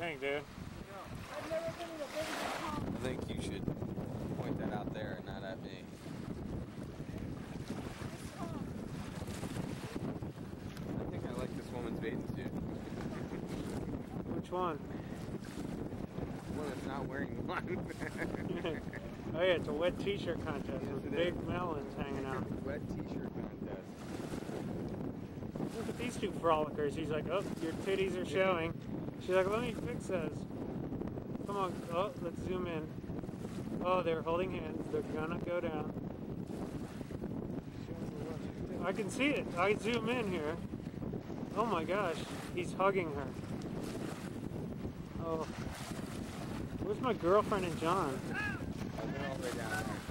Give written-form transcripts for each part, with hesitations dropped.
think, dude? I've never been in a big pond. I think you should point that out there and not at me. I think I like this woman's bathing suit. Which one? One that's not wearing one. Oh yeah, it's a wet t-shirt contest with big melons hanging out. Wet t-shirt contest. Look at these two frolickers. He's like, oh, your titties are showing. She's like, let me fix those. Come on, oh, let's zoom in. Oh, they're holding hands. They're gonna go down. I can see it. I zoom in here. Oh my gosh, he's hugging her. Oh, where's my girlfriend and John? They're all the way down there.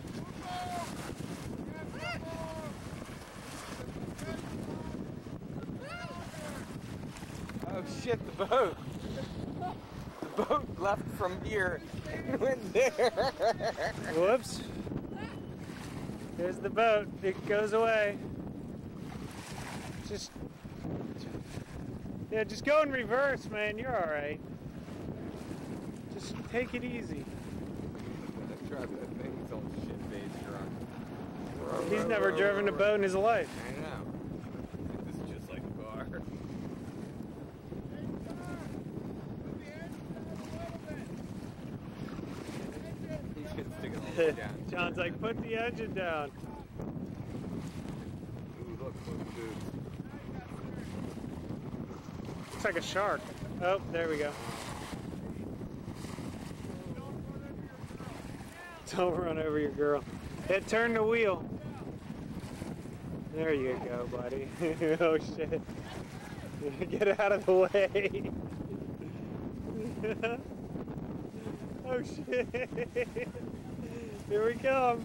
Oh shit, the boat! The boat left from here and went there. Whoops. There's the boat. It goes away. Just go in reverse, man. You're alright. Just take it easy. That thing's all shit-faced drunk. He's never driven a boat in his life. I know. This is just like a bar. He's gonna stick it all the way down. John's like, put the engine down. Ooh, look, dude. Looks like a shark. Oh, there we go. Don't run over your girl. Hit turn the wheel. There you go, buddy. Oh shit. Get out of the way. Oh shit. Here we come.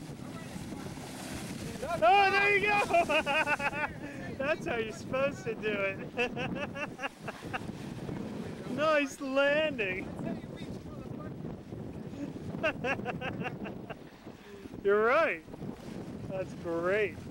Oh, there you go. That's how you're supposed to do it. Nice landing. You're right. That's great.